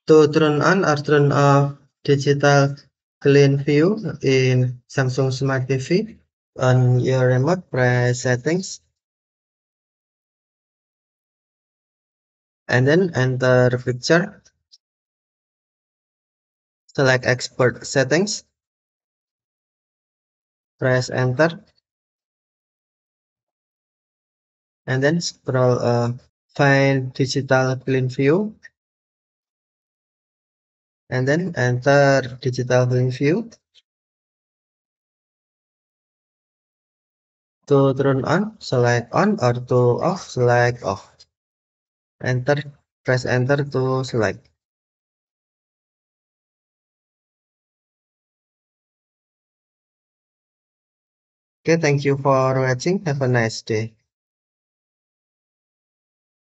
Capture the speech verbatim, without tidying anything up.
To turn on or turn off digital clean view in Samsung Smart T V, on your remote, press settings and then enter picture. Select export settings, press enter and then scroll uh, find digital clean view and then enter digital clean view. To turn on, select on, or to off, select off. Enter, press enter to select. Okay, thank you for watching. Have a nice day.